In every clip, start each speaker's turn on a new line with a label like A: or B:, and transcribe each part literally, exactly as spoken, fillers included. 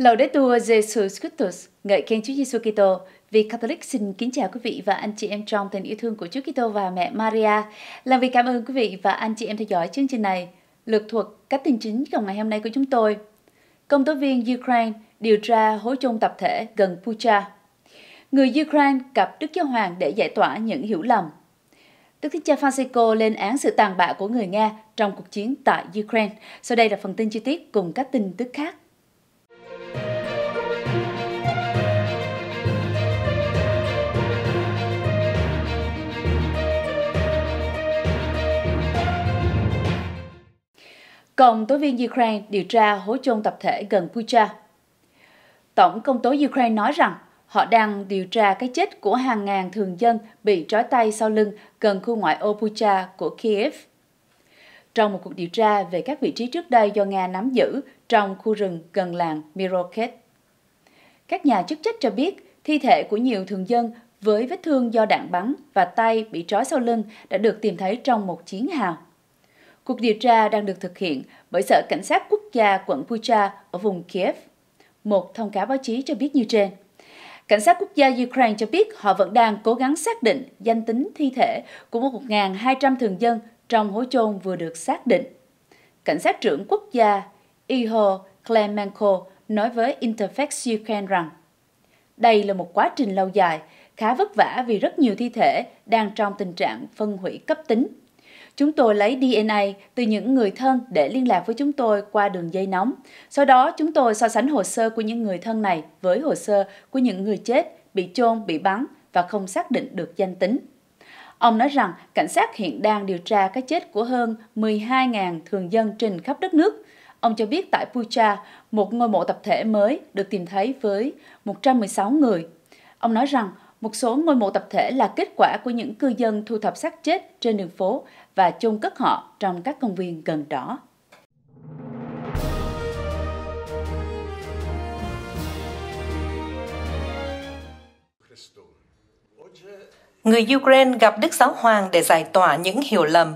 A: Laudetur Jesus Christus, ngợi khen Chúa Giêsu Kitô. Vì Catholic xin kính chào quý vị và anh chị em trong tình yêu thương của Chúa Kitô và mẹ Maria. Làm vì cảm ơn quý vị và anh chị em theo dõi chương trình này. Lược thuật các tin chính trong ngày hôm nay của chúng tôi. Công tố viên Ukraine điều tra hố chôn tập thể gần Bucha. Người Ukraine gặp Đức Giáo Hoàng để giải tỏa những hiểu lầm. Đức Thánh Cha Francisco lên án sự tàn bạo của người Nga trong cuộc chiến tại Ukraine. Sau đây là phần tin chi tiết cùng các tin tức khác. Công tố viên Ukraine điều tra hố chôn tập thể gần Bucha. Tổng công tố Ukraine nói rằng họ đang điều tra cái chết của hàng ngàn thường dân bị trói tay sau lưng gần khu ngoại ô Bucha của Kiev. Trong một cuộc điều tra về các vị trí trước đây do Nga nắm giữ trong khu rừng gần làng Miroket, các nhà chức trách cho biết thi thể của nhiều thường dân với vết thương do đạn bắn và tay bị trói sau lưng đã được tìm thấy trong một chiến hào. Cuộc điều tra đang được thực hiện bởi Sở Cảnh sát Quốc gia quận Bucha ở vùng Kiev. Một thông cáo báo chí cho biết như trên. Cảnh sát quốc gia Ukraine cho biết họ vẫn đang cố gắng xác định danh tính thi thể của một nghìn hai trăm thường dân trong hố chôn vừa được xác định. Cảnh sát trưởng quốc gia Ihor Klemenko nói với Interfax Ukraine rằng đây là một quá trình lâu dài, khá vất vả vì rất nhiều thi thể đang trong tình trạng phân hủy cấp tính. Chúng tôi lấy đê en a từ những người thân để liên lạc với chúng tôi qua đường dây nóng. Sau đó, chúng tôi so sánh hồ sơ của những người thân này với hồ sơ của những người chết, bị chôn, bị bắn và không xác định được danh tính. Ông nói rằng cảnh sát hiện đang điều tra cái chết của hơn mười hai nghìn thường dân trên khắp đất nước. Ông cho biết tại Bucha, một ngôi mộ tập thể mới được tìm thấy với một trăm mười sáu người. Ông nói rằng một số ngôi mộ tập thể là kết quả của những cư dân thu thập xác chết trên đường phố và chôn cất họ trong các công viên gần đó.
B: Người Ukraine gặp Đức Giáo Hoàng để giải tỏa những hiểu lầm.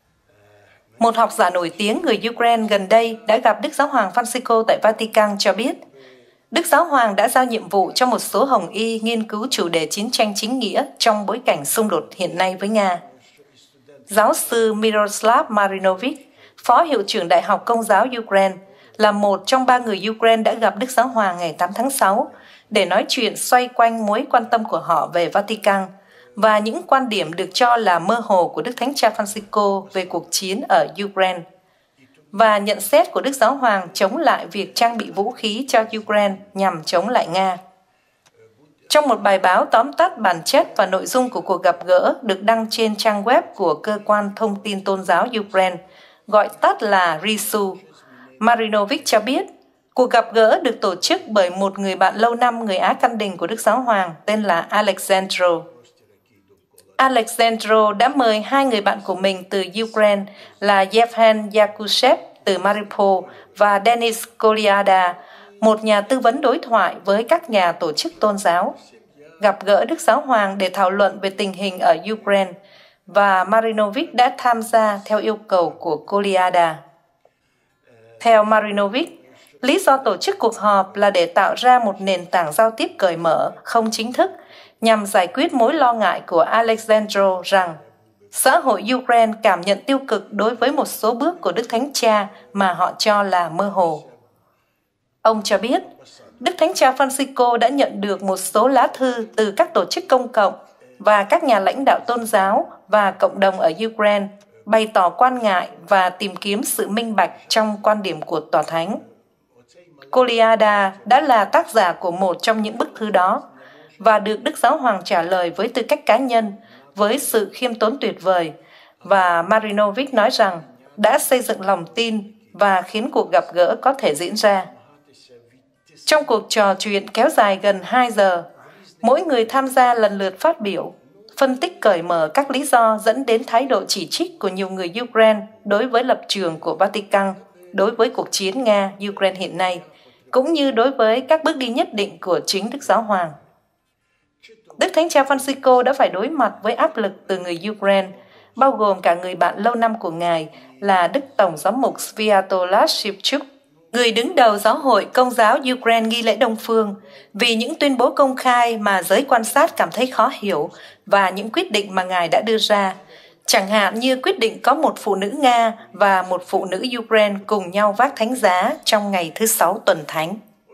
B: Một học giả nổi tiếng người Ukraine gần đây đã gặp Đức Giáo Hoàng Francisco tại Vatican cho biết, Đức Giáo Hoàng đã giao nhiệm vụ cho một số hồng y nghiên cứu chủ đề chiến tranh chính nghĩa trong bối cảnh xung đột hiện nay với Nga. Giáo sư Miroslav Marinovich, Phó Hiệu trưởng Đại học Công giáo Ukraine, là một trong ba người Ukraine đã gặp Đức Giáo Hoàng ngày tám tháng sáu để nói chuyện xoay quanh mối quan tâm của họ về Vatican và những quan điểm được cho là mơ hồ của Đức Thánh Cha Francisco về cuộc chiến ở Ukraine và nhận xét của Đức Giáo Hoàng chống lại việc trang bị vũ khí cho Ukraine nhằm chống lại Nga. Trong một bài báo tóm tắt bản chất và nội dung của cuộc gặp gỡ được đăng trên trang web của Cơ quan Thông tin Tôn giáo Ukraine, gọi tắt là rê ét u, Marinovich cho biết, cuộc gặp gỡ được tổ chức bởi một người bạn lâu năm người Á Căn Đình của Đức Giáo Hoàng tên là Alexandro. Alexandro đã mời hai người bạn của mình từ Ukraine là Yevhen Yakushev từ Mariupol và Denis Kolyada, một nhà tư vấn đối thoại với các nhà tổ chức tôn giáo, gặp gỡ Đức Giáo Hoàng để thảo luận về tình hình ở Ukraine, và Marinovich đã tham gia theo yêu cầu của Kolyada. Theo Marinovich, lý do tổ chức cuộc họp là để tạo ra một nền tảng giao tiếp cởi mở, không chính thức, nhằm giải quyết mối lo ngại của Alexandro rằng xã hội Ukraine cảm nhận tiêu cực đối với một số bước của Đức Thánh Cha mà họ cho là mơ hồ. Ông cho biết, Đức Thánh Cha Francisco đã nhận được một số lá thư từ các tổ chức công cộng và các nhà lãnh đạo tôn giáo và cộng đồng ở Ukraine bày tỏ quan ngại và tìm kiếm sự minh bạch trong quan điểm của Tòa Thánh. Kolyada đã là tác giả của một trong những bức thư đó và được Đức Giáo Hoàng trả lời với tư cách cá nhân, với sự khiêm tốn tuyệt vời, và Marinovich nói rằng đã xây dựng lòng tin và khiến cuộc gặp gỡ có thể diễn ra. Trong cuộc trò chuyện kéo dài gần hai giờ, mỗi người tham gia lần lượt phát biểu, phân tích cởi mở các lý do dẫn đến thái độ chỉ trích của nhiều người Ukraine đối với lập trường của Vatican đối với cuộc chiến Nga-Ukraine hiện nay, cũng như đối với các bước đi nhất định của chính Đức Giáo Hoàng. Đức Thánh Cha Francisco đã phải đối mặt với áp lực từ người Ukraine, bao gồm cả người bạn lâu năm của Ngài là Đức Tổng giám mục Sviatoslav Shevchuk, người đứng đầu giáo hội Công giáo Ukraine nghi lễ Đông Phương, vì những tuyên bố công khai mà giới quan sát cảm thấy khó hiểu và những quyết định mà Ngài đã đưa ra, chẳng hạn như quyết định có một phụ nữ Nga và một phụ nữ Ukraine cùng nhau vác thánh giá trong ngày thứ Sáu tuần thánh.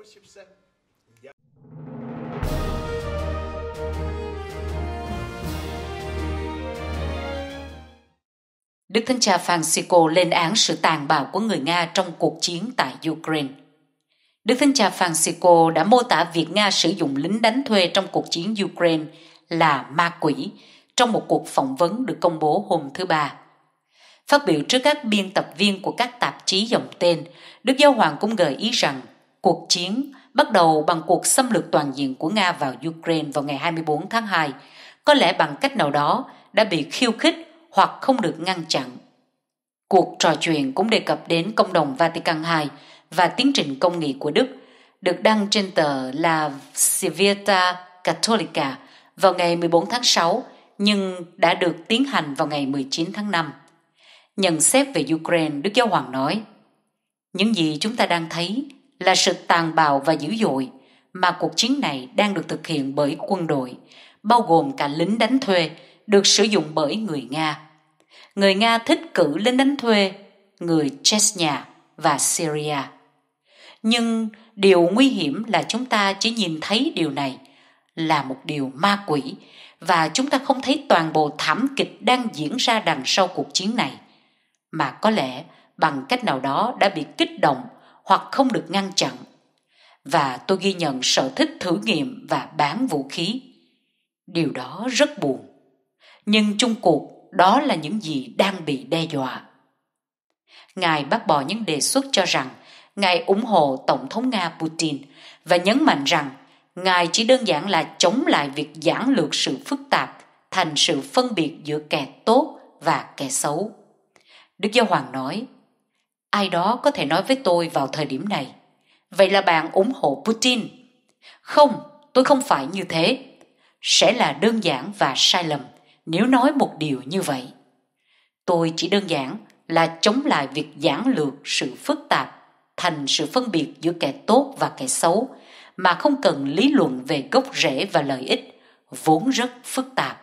C: Đức Thánh Cha Francisco lên án sự tàn bạo của người Nga trong cuộc chiến tại Ukraine. Đức Thánh Cha Francisco đã mô tả việc Nga sử dụng lính đánh thuê trong cuộc chiến Ukraine là ma quỷ trong một cuộc phỏng vấn được công bố hôm thứ Ba. Phát biểu trước các biên tập viên của các tạp chí dòng tên, Đức Giáo Hoàng cũng gợi ý rằng cuộc chiến bắt đầu bằng cuộc xâm lược toàn diện của Nga vào Ukraine vào ngày hai mươi bốn tháng hai, có lẽ bằng cách nào đó đã bị khiêu khích hoặc không được ngăn chặn. Cuộc trò chuyện cũng đề cập đến Công đồng Vatican hai và tiến trình công nghị của Đức, được đăng trên tờ La Civiltà Cattolica vào ngày mười bốn tháng sáu, nhưng đã được tiến hành vào ngày mười chín tháng năm. Nhận xét về Ukraine, Đức Giáo Hoàng nói, những gì chúng ta đang thấy là sự tàn bạo và dữ dội mà cuộc chiến này đang được thực hiện bởi quân đội, bao gồm cả lính đánh thuê, được sử dụng bởi người Nga. Người Nga thích cử lính đánh thuê người Chechnya và Syria. Nhưng điều nguy hiểm là chúng ta chỉ nhìn thấy điều này là một điều ma quỷ, và chúng ta không thấy toàn bộ thảm kịch đang diễn ra đằng sau cuộc chiến này, mà có lẽ bằng cách nào đó đã bị kích động hoặc không được ngăn chặn. Và tôi ghi nhận sở thích thử nghiệm và bán vũ khí. Điều đó rất buồn. Nhưng chung cuộc, đó là những gì đang bị đe dọa. Ngài bác bỏ những đề xuất cho rằng Ngài ủng hộ Tổng thống Nga Putin và nhấn mạnh rằng Ngài chỉ đơn giản là chống lại việc giản lược sự phức tạp thành sự phân biệt giữa kẻ tốt và kẻ xấu. Đức Giáo Hoàng nói, ai đó có thể nói với tôi vào thời điểm này, vậy là bạn ủng hộ Putin? Không, tôi không phải như thế. Sẽ là đơn giản và sai lầm nếu nói một điều như vậy. Tôi chỉ đơn giản là chống lại việc giản lược sự phức tạp thành sự phân biệt giữa kẻ tốt và kẻ xấu, mà không cần lý luận về gốc rễ và lợi ích, vốn rất phức tạp.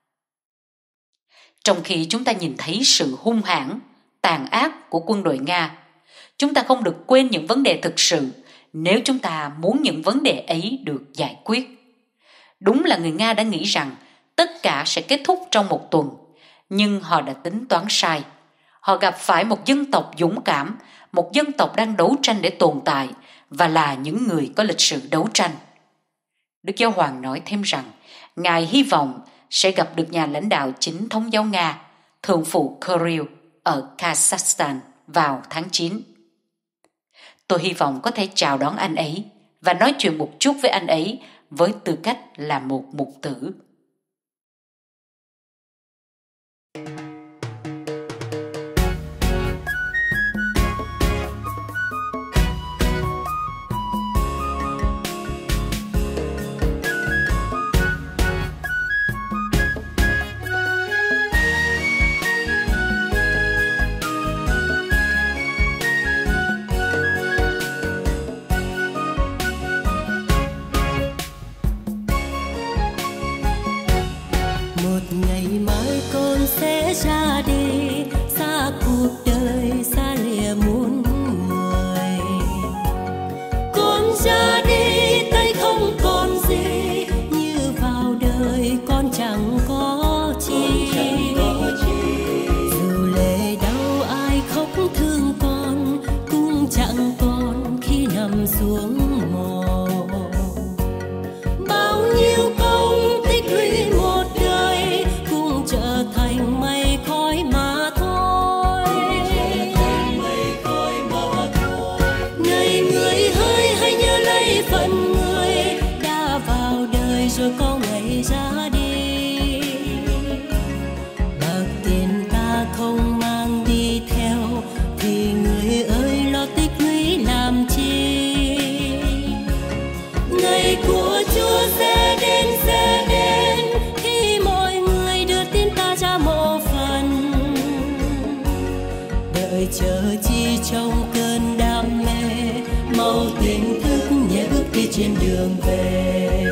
C: Trong khi chúng ta nhìn thấy sự hung hãn, tàn ác của quân đội Nga, chúng ta không được quên những vấn đề thực sự nếu chúng ta muốn những vấn đề ấy được giải quyết. Đúng là người Nga đã nghĩ rằng tất cả sẽ kết thúc trong một tuần, nhưng họ đã tính toán sai. Họ gặp phải một dân tộc dũng cảm, một dân tộc đang đấu tranh để tồn tại và là những người có lịch sử đấu tranh. Đức Giáo Hoàng nói thêm rằng Ngài hy vọng sẽ gặp được nhà lãnh đạo chính thống giáo Nga, Thượng phụ Kirill ở Kazakhstan vào tháng chín. Tôi hy vọng có thể chào đón anh ấy và nói chuyện một chút với anh ấy với tư cách là một mục tử.
D: ra đi xa cuộc đời, xa lìa muôn người. Con ra đi tay không còn gì, như vào đời con chẳng có chi. Dù lệ đau ai khóc thương con, cũng chẳng còn khi nằm xuống mồ. Bao nhiêu công tích lũy một đời cũng trở thành mây khói mà thôi. Này người hỡi, hãy nhớ lấy phận người đã vào đời rồi có ngày ra đi. Bạc tiền ta không mang đi theo thì người ơi lo tích lũy làm chi. Ngày của Chúa sẽ đến, sẽ đến khi mọi người đưa tin ta ra mộ phần. Đợi chờ chi trong cơn đam mê, trên đường về.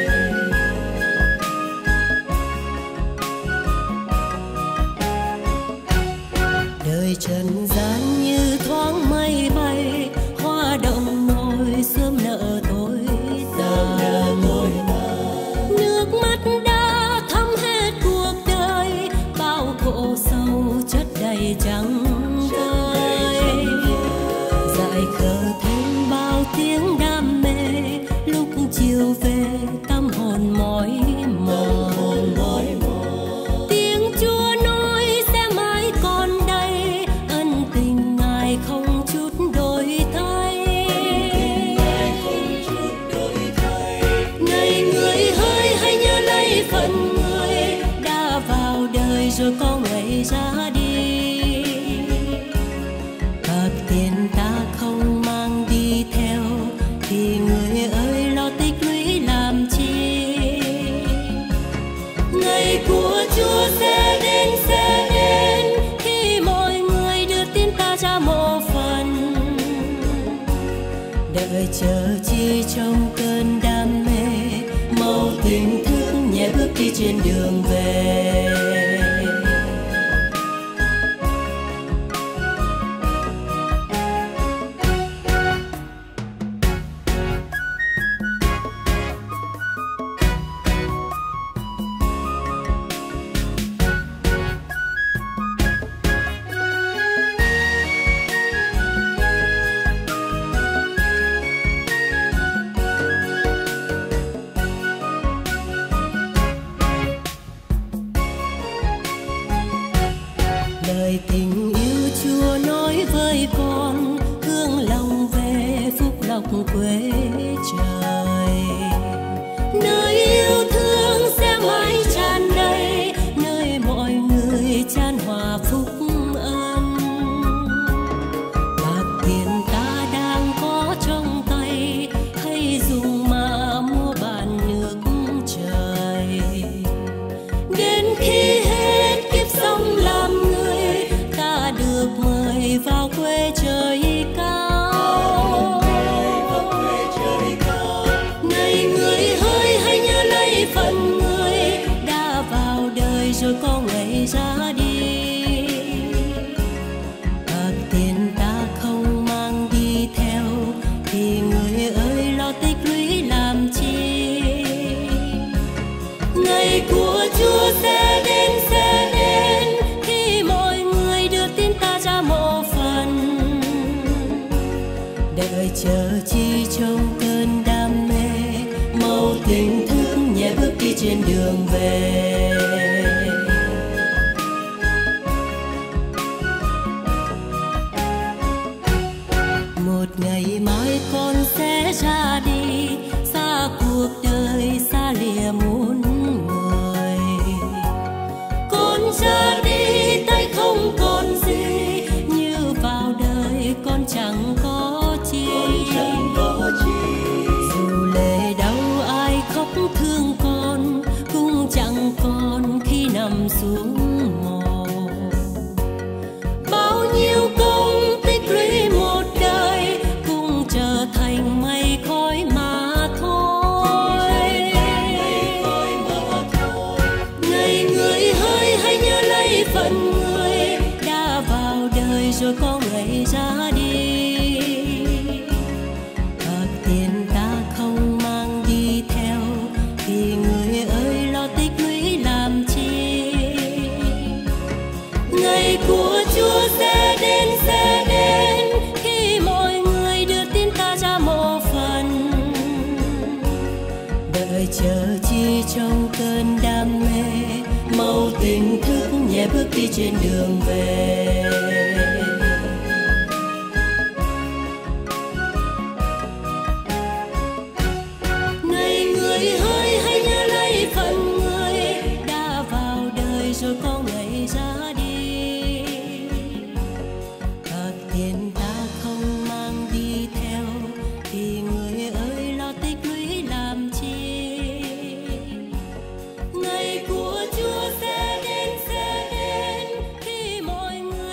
D: Đời trần gian như thoáng mây bay, hoa đồng nổi sớm nở tối tàn. Nước mắt đã thấm hết cuộc đời, bao khổ sâu chất đầy trắng vơi. Dại khờ thêm bao tiếng đam mê, lúc chiều về tâm hồn mỏi mòn. Tiếng Chúa nói sẽ mãi còn đây, ân tình Ngài không chút đổi thay. Này người hỡi hãy nhớ lấy phận người đã vào đời rồi có ngày ra đi. Bạc tiền ta không mang đi theo thì người ơi lo tích lũy làm chi. Ngày của Chúa sẽ đến sẽ đến khi mọi người đưa tin ta ra mộ phần. Đợi chờ chi trong cơn đam mê, mau tỉnh thức nhẹ bước đi trên đường về. Lời tình yêu Chúa nói với con, hướng lòng về phúc lộc quê trời. Nơi yêu thương sẽ mãi tràn đầy, nơi mọi người chan hòa phúc ân. Bạc tiền ta đang có trong tay, hãy dùng mà mua bàn nước trời. Đến khi hết kiếp sống làm người, ta được mời vào quê trời cao. Này người hỡi hãy nhớ lấy phận người đã vào đời rồi có ngày ra đi. Bạc tiền ta không mang đi theo thì người ơi lo tích lũy làm chi. Ngày của Chúa sẽ đến sẽ đến khi mọi người đưa tin ta ra mộ phần. Đợi chờ chi trong cơn đam mê, mau tỉnh thức nhẹ bước đi trên đường về. Một ngày mai con sẽ ra đi, xa cuộc đời xa lìa muôn người. Con ra đi tay không còn gì, như vào đời con chẳng có chi. Dù lệ đau ai khóc thương con, cũng chẳng còn khi nằm xuống mồ. Bao nhiêu công tích lũy một đời cũng trở thành mây khói mà thôi. Này người hỡi hãy nhớ lấy phận người đã vào đời rồi có ngày ra đi. Bạc tiền ta không mang đi theo thì người ơi lo tích lũy làm chi. Ngày của Chúa sẽ đến sẽ đến khi mọi người đưa tin ta ra mộ phần. Đợi chờ chi trong cơn đam mê, mau tỉnh thức nhẹ bước đi trên đường về. Này người hỡi hãy nhớ lấy phận người đã vào đời rồi có ngày ra đi. Bạc tiền ta không mang đi theo thì người ơi lo tích lũy làm chi. Ngày của Chúa sẽ đến sẽ đến khi mọi người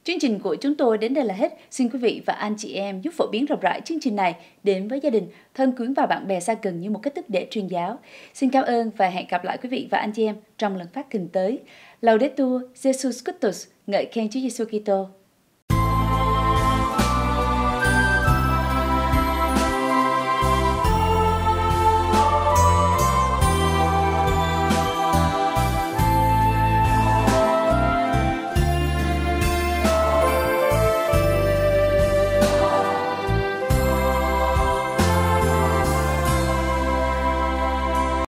A: Chương trình của chúng tôi đến đây là hết. Xin quý vị và anh chị em giúp phổ biến rộng rãi chương trình này đến với gia đình, thân quyến và bạn bè xa gần như một cách thức để truyền giáo. Xin cảm ơn và hẹn gặp lại quý vị và anh chị em trong lần phát kinh tới. Laudetur Jesus Christus, ngợi khen Chúa Giêsu Kitô.